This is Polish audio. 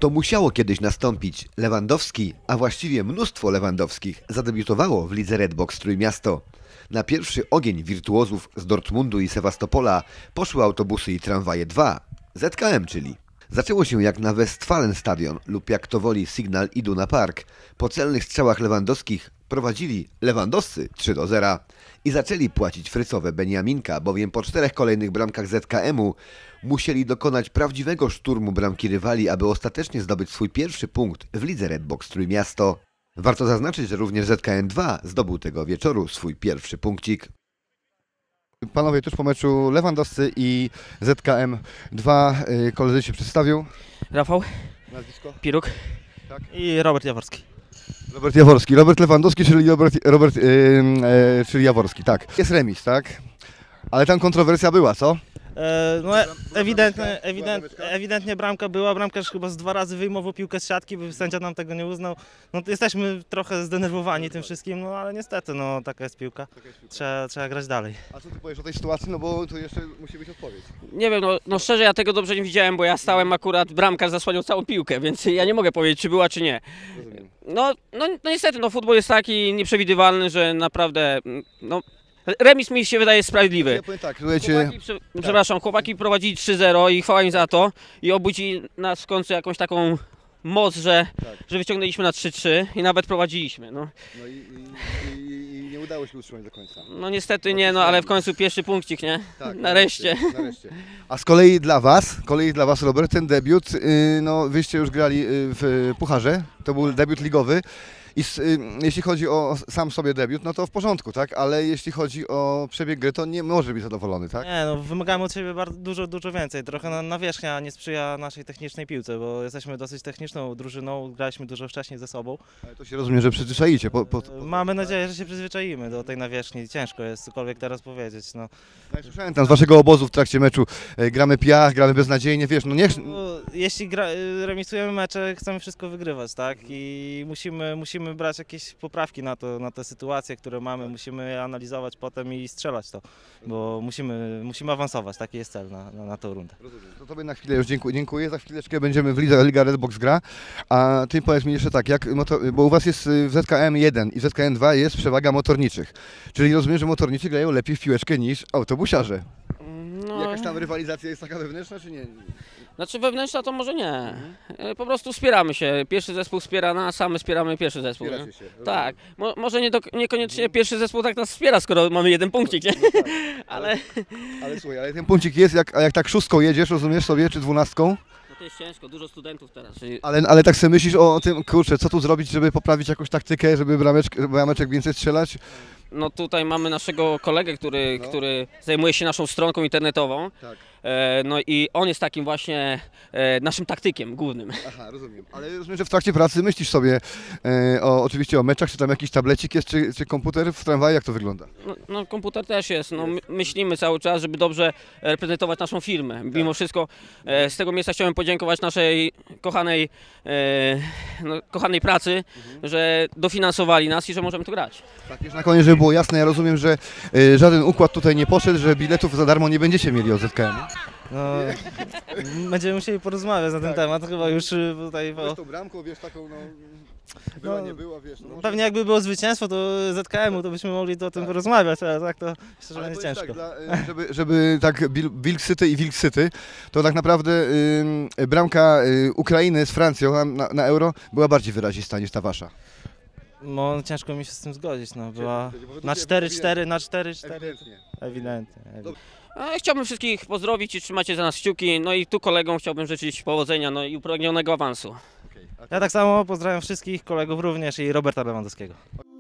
To musiało kiedyś nastąpić. Lewandowski, a właściwie mnóstwo Lewandowskich, zadebiutowało w lidze Red Box Trójmiasto. Na pierwszy ogień wirtuozów z Dortmundu i Sewastopola poszły autobusy i tramwaje 2, ZKM czyli. Zaczęło się jak na Westfalenstadion lub jak to woli Signal Iduna Park. Po celnych strzałach Lewandowskich prowadzili lewandowscy 3-0 i zaczęli płacić frycowe Beniaminka, bowiem po 4 kolejnych bramkach ZKM-u musieli dokonać prawdziwego szturmu bramki rywali, aby ostatecznie zdobyć swój pierwszy punkt w lidze Red Box Trójmiasto. Warto zaznaczyć, że również ZKM-2 zdobył tego wieczoru swój pierwszy punkcik. Panowie, tuż po meczu Lewandowscy i ZKM-2 koledzy się przedstawią. Rafał, Nazwisko? Piruk, Tak. I Robert Jaworski. Robert Jaworski. Robert Lewandowski, czyli czyli Jaworski, tak. Jest remis, tak? Ale tam kontrowersja była, co? No ewidentnie bramka była, bramkarz chyba z 2 razy wyjmował piłkę z siatki, bo sędzia nam tego nie uznał. No to jesteśmy trochę zdenerwowani tym wszystkim, no ale niestety, no taka jest piłka. Trzeba grać dalej. A co ty powiesz o tej sytuacji? No bo tu jeszcze musi być odpowiedź. Nie wiem, no szczerze ja tego dobrze nie widziałem, bo ja stałem akurat, bramkarz zasłaniał całą piłkę, więc ja nie mogę powiedzieć, czy była, czy nie. Rozumiem. No niestety, no futbol jest taki nieprzewidywalny, że naprawdę, no remis mi się wydaje sprawiedliwy. Ja powiem tak, słuchajcie... Przepraszam, chłopaki prowadzili 3-0 i chwała im za to i obudzili nas w końcu jakąś taką moc, że wyciągnęliśmy na 3-3 i nawet prowadziliśmy. No I nie udało się utrzymać do końca. No niestety nie, no ale w końcu pierwszy punkcik, nie? Tak, nareszcie. A z kolei dla was, Robert, ten debiut, no wyście już grali w Pucharze, to był debiut ligowy. I jeśli chodzi o sam sobie debiut, no to w porządku, tak? Ale jeśli chodzi o przebieg gry, to nie może być zadowolony, tak? Nie, no wymagamy od siebie dużo więcej. Trochę nawierzchnia nie sprzyja naszej technicznej piłce, bo jesteśmy dosyć techniczną drużyną, graliśmy dużo wcześniej ze sobą. Ale to się rozumie, że przyzwyczaicie. Mamy nadzieję, że się przyzwyczaimy do tej nawierzchni. Ciężko jest cokolwiek teraz powiedzieć. No. Ja słyszałem tam z waszego obozu w trakcie meczu, gramy piach, gramy beznadziejnie, wiesz, no nie... Jeśli remisujemy mecze, chcemy wszystko wygrywać, tak? I musimy brać jakieś poprawki na te sytuacje, które mamy, musimy analizować potem i strzelać to, bo musimy awansować, taki jest cel na tę rundę. Rozumiem. To tobie na chwilę już dziękuję, za chwileczkę będziemy w Liga Red Box gra, a ty powiedz mi jeszcze tak, bo u was jest w ZKM-1 i w ZKM-2 jest przewaga motorniczych, czyli rozumiem, że motorniczy grają lepiej w piłeczkę niż autobusiarze. No, Jakaś tam rywalizacja jest taka wewnętrzna, czy nie? Znaczy wewnętrzna to może nie. Po prostu wspieramy się. Pierwszy zespół wspiera nas, a my wspieramy pierwszy zespół. Wspieracie się. Tak. Może niekoniecznie pierwszy zespół tak nas wspiera, skoro mamy 1 punkcik, nie? No tak. Ale Słuchaj, ale ten punkcik jest, jak tak 6 jedziesz, rozumiesz sobie, czy 12? no to jest ciężko, dużo studentów teraz. Ale tak sobie myślisz o tym, kurczę, co tu zrobić, żeby poprawić jakąś taktykę, żeby brameczek więcej strzelać? No tutaj mamy naszego kolegę, który zajmuje się naszą stronką internetową. Tak. No i on jest takim właśnie naszym taktykiem głównym. Aha, rozumiem. Ale rozumiem, że w trakcie pracy myślisz sobie oczywiście o meczach, czy tam jakiś tablecik jest, czy komputer w tramwaju, jak to wygląda? No komputer też jest. No, myślimy cały czas, żeby dobrze reprezentować naszą firmę. Mimo wszystko z tego miejsca chciałem podziękować naszej kochanej pracy, że dofinansowali nas i że możemy tu grać. Tak, już na koniec, żeby było jasne, ja rozumiem, że żaden układ tutaj nie poszedł, że biletów za darmo nie będziecie mieli od ZKM. No, będziemy musieli porozmawiać na ten temat, chyba już tutaj... Wiesz tą bramką, wiesz, taką, była, nie była, wiesz... No, pewnie jakby było zwycięstwo to ZKM-u, to byśmy mogli o tym porozmawiać, ale tak to myślę, że będzie ciężko. Tak, żeby tak Wilk syty i Wilk syty, to tak naprawdę bramka Ukrainy z Francją na Euro była bardziej wyrazista niż ta wasza. No ciężko mi się z tym zgodzić, no była na 4-4, na 4-4, ewidentnie. Chciałbym wszystkich pozdrowić i trzymajcie za nas kciuki, no i tu kolegom chciałbym życzyć powodzenia, no i upragnionego awansu. Ja tak samo pozdrawiam wszystkich kolegów również i Roberta Lewandowskiego.